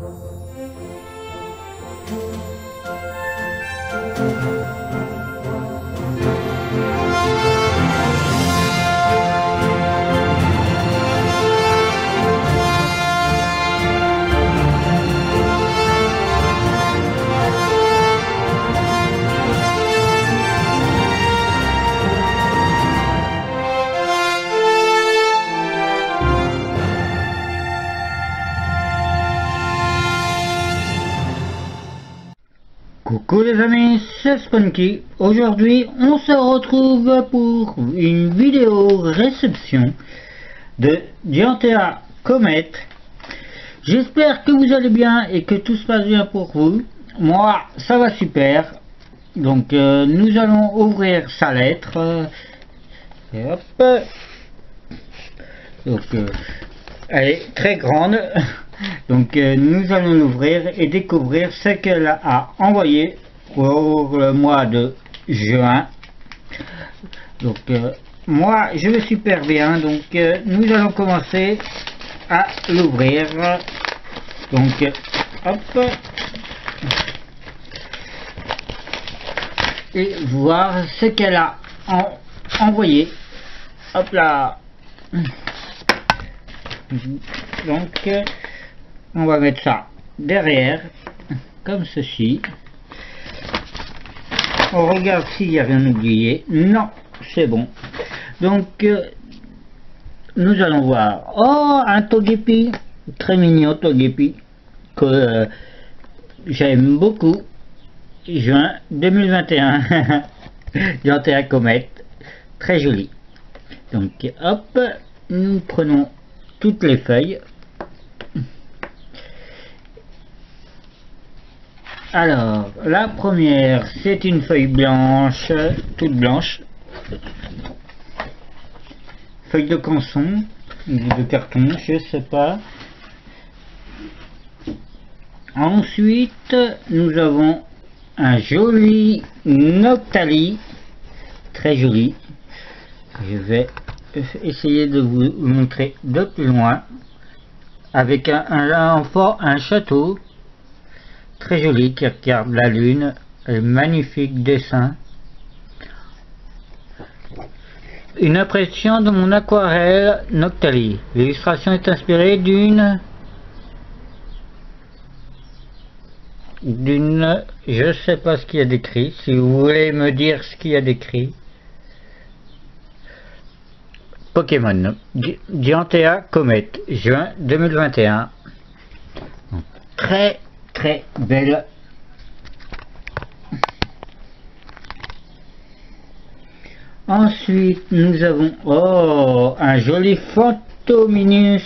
Coucou les amis, c'est Spunky. Aujourd'hui, on se retrouve pour une vidéo réception de Dianthea Comet. J'espère que vous allez bien et que tout se passe bien pour vous. Moi, ça va super. Donc, nous allons ouvrir sa lettre. Et hop. Donc, elle est très grande. Donc nous allons l'ouvrir et découvrir ce qu'elle a envoyé pour le mois de juin. Donc moi je vais super bien, donc nous allons commencer à l'ouvrir. Donc hop, et voir ce qu'elle a envoyé. Hop là. Donc on va mettre ça derrière, comme ceci. On regarde s'il n'y a rien oublié. Non, c'est bon. Donc, nous allons voir. Oh, un Togepi. Très mignon Togepi. Que j'aime beaucoup. Juin 2021. Dianthea Comet. Très joli. Donc, hop. Nous prenons toutes les feuilles. Alors, la première, c'est une feuille blanche, toute blanche. Feuille de canson, ou de carton, je sais pas. Ensuite, nous avons un joli Noctali, très joli. Je vais essayer de vous montrer de plus loin. Avec un château. Très joli, qui regarde la lune, un magnifique dessin. Une impression de mon aquarelle Noctali. L'illustration est inspirée d'une, je sais pas ce qu'il y a d'écrit, si vous voulez me dire ce qu'il y a d'écrit. Pokémon, Dianthea Comet, juin 2021. Très belle. Ensuite nous avons un joli Fantominus,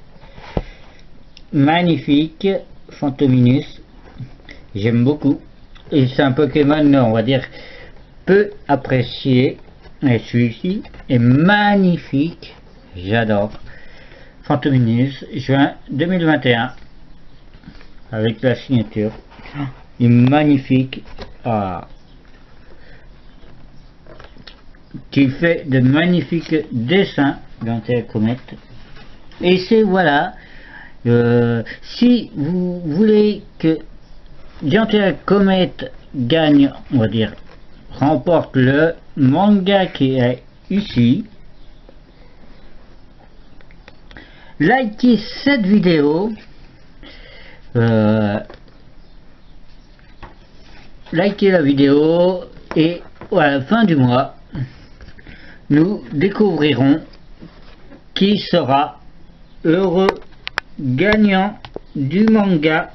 magnifique Fantominus, j'aime beaucoup, et c'est un Pokémon on va dire peu apprécié, et celui-ci est magnifique, j'adore. Fantominus, juin 2021. Avec la signature, il est magnifique, qui fait de magnifiques dessins. Dianthea Comet. Et c'est voilà, si vous voulez que Dianthea Comet gagne, on va dire, remporte le manga qui est ici, likez cette vidéo. Likez la vidéo et à la fin du mois nous découvrirons qui sera heureux gagnant du manga.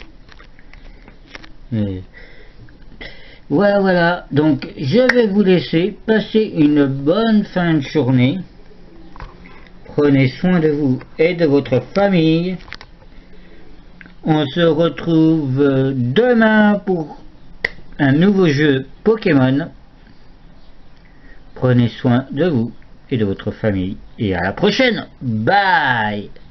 Voilà, donc je vais vous laisser passer une bonne fin de journée. Prenez soin de vous et de votre famille. On se retrouve demain pour un nouveau jeu Pokémon. Prenez soin de vous et de votre famille. Et à la prochaine. Bye.